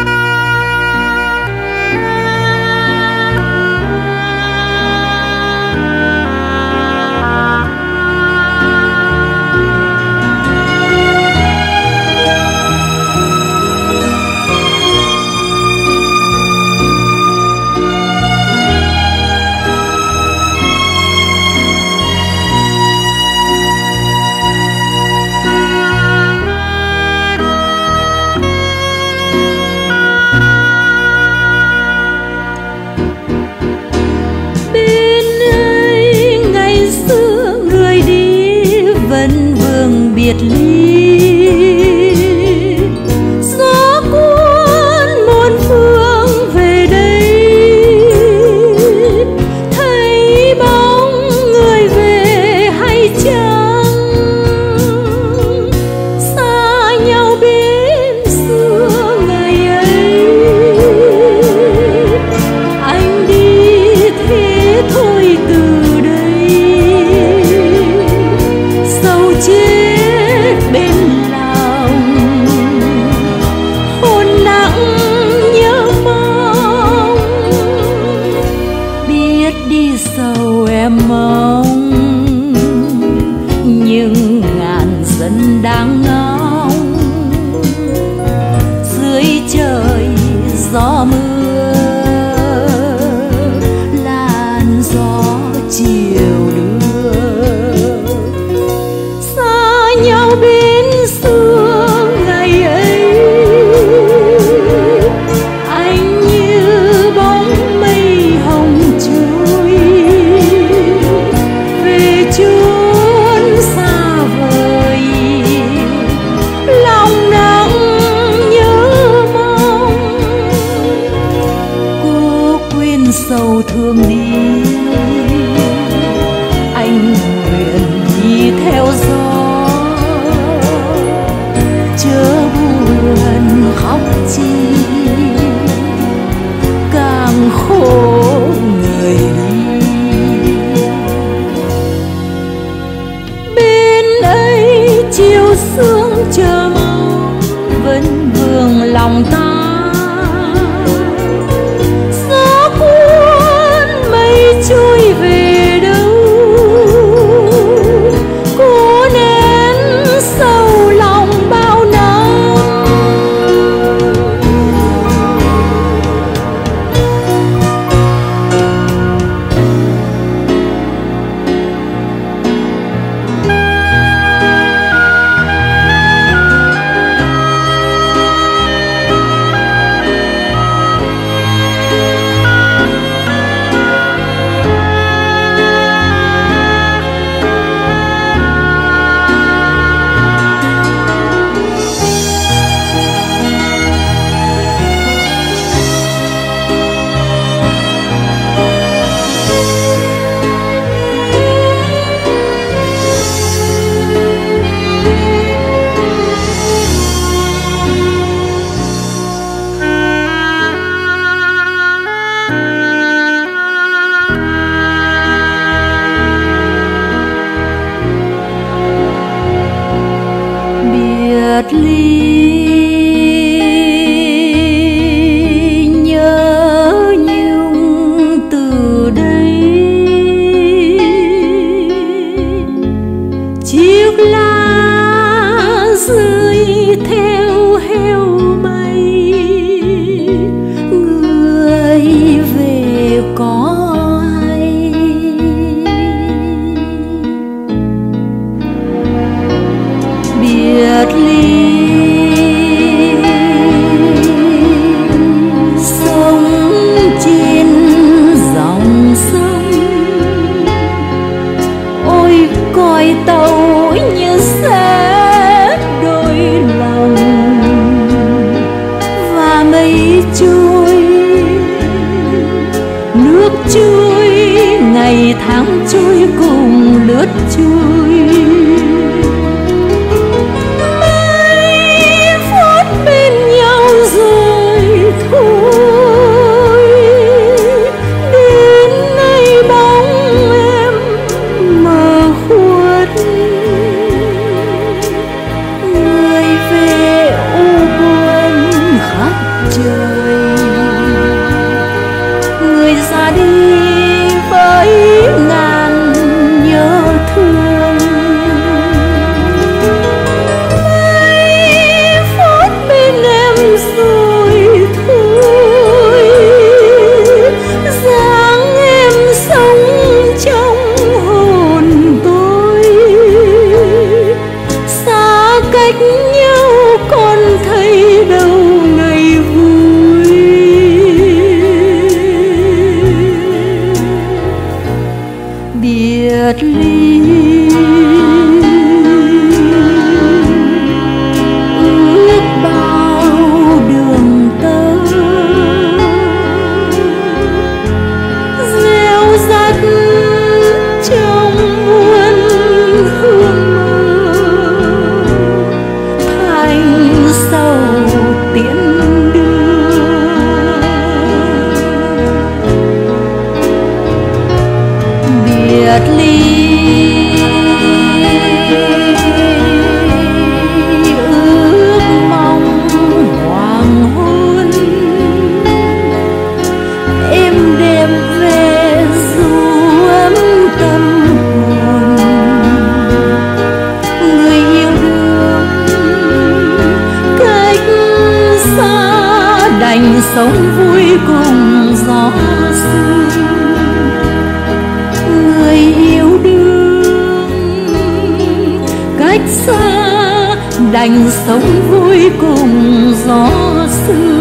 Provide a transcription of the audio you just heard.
biệt ly, gió cuốn muôn phương về đây, thấy bóng người về hay chăng, xa nhau bên xưa ngày ấy, anh đi thế thôi từ đây, sầu chết bên lòng, hồn nặng nhớ mong, biết đi sầu em mong, nhưng ngàn dân đang ngóng dưới trời gió mưa, làn gió chiều đưa xa nhau bên xưa ngày ấy, anh như bóng mây hồng trôi về chốn xa vời, lòng nặng nhớ mong, cô quên sầu thương đi, anh nguyện đi theo gió, chớ buồn khóc chi càng khổ người đi. Bên ấy chiều sương chờ mong vẫn vương lòng ta, gió cuốn mây trôi về đâu, cố nén sầu lòng bao năm. Biệt ly nhớ nhung từ đây, chiếc lá rơi theo heo mây, người về có hay biệt ly sống trên dòng sông, ôi còi tàu như sẽ đôi lòng, và mây trôi nước trôi ngày tháng trôi cùng lướt trôi, mây cách nhau còn thấy đâu ngày vui. Biệt ly ước bao đường tơ, gieo rắc trong muôn hương mơ, thành sầu tiễn đưa. Biệt ly ước mong hoàng hôn, êm đêm về du ấm tâm hồn. Người yêu đương cách xa đành sống vui cùng gió sương. Người yêu đương cách xa đành sống vui cùng gió sương.